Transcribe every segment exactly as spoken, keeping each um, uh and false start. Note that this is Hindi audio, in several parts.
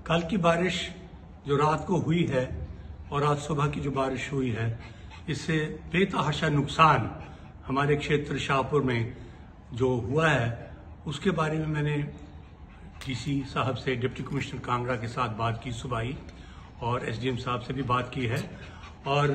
कल की बारिश जो रात को हुई है और आज सुबह की जो बारिश हुई है, इससे बेतहाशा नुकसान हमारे क्षेत्र शाहपुर में जो हुआ है उसके बारे में मैंने डीसी साहब से, डिप्टी कमिश्नर कांगड़ा के साथ बात की सुबह ही, और एसडीएम साहब से भी बात की है। और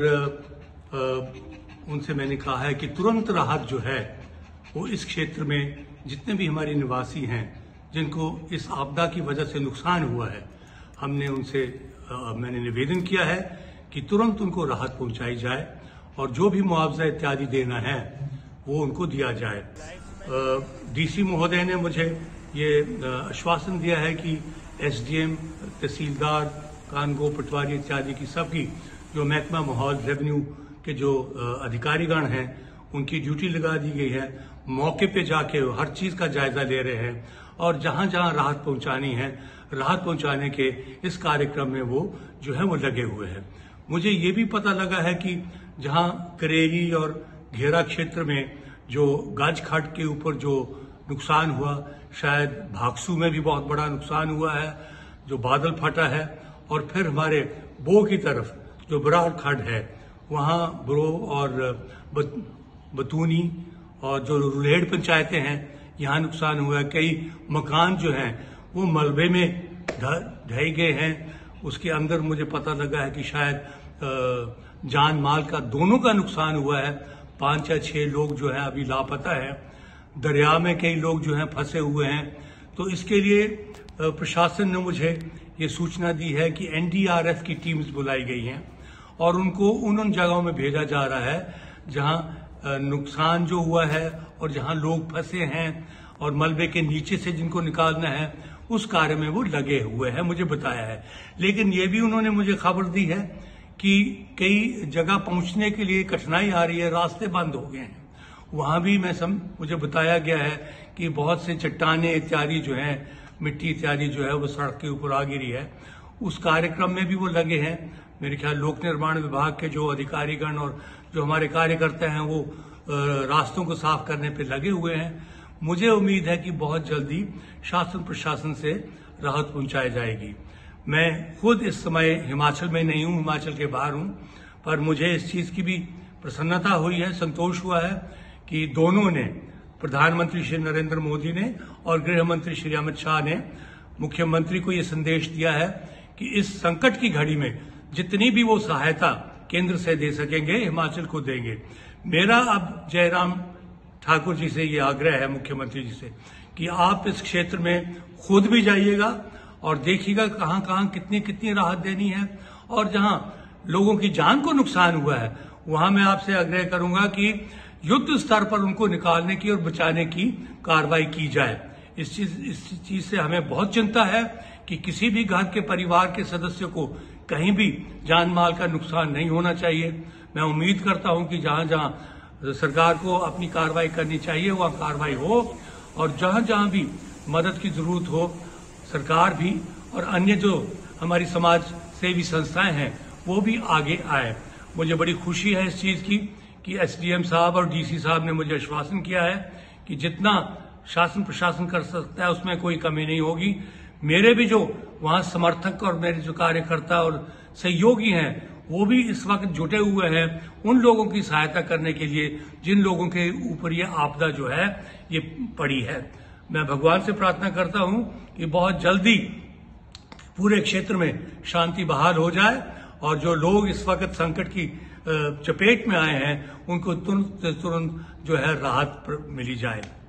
आ, उनसे मैंने कहा है कि तुरंत राहत जो है वो इस क्षेत्र में जितने भी हमारे निवासी हैं जिनको इस आपदा की वजह से नुकसान हुआ है, हमने उनसे आ, मैंने निवेदन किया है कि तुरंत उनको राहत पहुंचाई जाए और जो भी मुआवजा इत्यादि देना है वो उनको दिया जाए। डीसी महोदय ने मुझे ये आश्वासन दिया है कि एसडीएम, तहसीलदार, कानगो, पटवारी इत्यादि की सबकी जो महकमा माहौल रेवेन्यू के जो अधिकारीगण हैं उनकी ड्यूटी लगा दी गई है। मौके पे जाके हर चीज का जायजा ले रहे हैं और जहां जहां राहत पहुंचानी है, राहत पहुंचाने के इस कार्यक्रम में वो जो है वो लगे हुए हैं। मुझे ये भी पता लगा है कि जहां करेरी और घेरा क्षेत्र में जो गाज खाट के ऊपर जो नुकसान हुआ, शायद भागसू में भी बहुत बड़ा नुकसान हुआ है, जो बादल फटा है। और फिर हमारे बो की तरफ जो बराड़ खड्ड है वहां ब्रो और बतूनी और जो रुलेड़ पंचायतें हैं यहाँ नुकसान हुआ है। कई मकान जो हैं वो मलबे में ढह गए हैं। उसके अंदर मुझे पता लगा है कि शायद जान माल का दोनों का नुकसान हुआ है। पांच या छह लोग जो हैं अभी लापता है। दरिया में कई लोग जो हैं फंसे हुए हैं। तो इसके लिए प्रशासन ने मुझे ये सूचना दी है कि एनडीआरएफ की टीम्स बुलाई गई हैं और उनको उन उन जगहों में भेजा जा रहा है जहां नुकसान जो हुआ है और जहां लोग फंसे हैं और मलबे के नीचे से जिनको निकालना है उस कार्य में वो लगे हुए हैं, मुझे बताया है। लेकिन ये भी उन्होंने मुझे खबर दी है कि कई जगह पहुंचने के लिए कठिनाई आ रही है, रास्ते बंद हो गए हैं। वहां भी मैं सम मुझे बताया गया है कि बहुत से चट्टाने इत्यादि जो हैं, मिट्टी इत्यादि जो है वो सड़क के ऊपर आ गिरी है। उस कार्यक्रम में भी वो लगे हैं। मेरे ख्याल लोक निर्माण विभाग के जो अधिकारीगण और जो हमारे कार्यकर्ता हैं वो रास्तों को साफ करने पे लगे हुए हैं। मुझे उम्मीद है कि बहुत जल्दी शासन प्रशासन से राहत पहुंचाई जाएगी। मैं खुद इस समय हिमाचल में नहीं हूं, हिमाचल के बाहर हूं, पर मुझे इस चीज की भी प्रसन्नता हुई है, संतोष हुआ है कि दोनों ने, प्रधानमंत्री श्री नरेंद्र मोदी ने और गृह मंत्री श्री अमित शाह ने मुख्यमंत्री को ये संदेश दिया है कि इस संकट की घड़ी में जितनी भी वो सहायता केंद्र से दे सकेंगे हिमाचल को देंगे। मेरा अब जयराम ठाकुर जी से ये आग्रह है, मुख्यमंत्री जी से, कि आप इस क्षेत्र में खुद भी जाइएगा और देखिएगा कहां कहां कितनी कितनी राहत देनी है। और जहां लोगों की जान को नुकसान हुआ है वहां मैं आपसे आग्रह करूंगा कि युद्ध स्तर पर उनको निकालने की और बचाने की कार्रवाई की जाए। इस चीज इस चीज से हमें बहुत चिंता है कि किसी भी घर के परिवार के सदस्य को कहीं भी जान माल का नुकसान नहीं होना चाहिए। मैं उम्मीद करता हूं कि जहां जहां सरकार को अपनी कार्रवाई करनी चाहिए वहां कार्रवाई हो और जहां जहां भी मदद की जरूरत हो सरकार भी और अन्य जो हमारी समाज सेवी संस्थाएं हैं वो भी आगे आए। मुझे बड़ी खुशी है इस चीज की कि एसडीएम साहब और डीसी साहब ने मुझे आश्वासन किया है कि जितना शासन प्रशासन कर सकता है उसमें कोई कमी नहीं होगी। मेरे भी जो वहां समर्थक और मेरे जो कार्यकर्ता और सहयोगी हैं वो भी इस वक्त जुटे हुए हैं उन लोगों की सहायता करने के लिए जिन लोगों के ऊपर ये आपदा जो है ये पड़ी है। मैं भगवान से प्रार्थना करता हूं कि बहुत जल्दी पूरे क्षेत्र में शांति बहाल हो जाए और जो लोग इस वक्त संकट की चपेट में आए हैं उनको तुरंत तुरंत जो है राहत मिली जाए।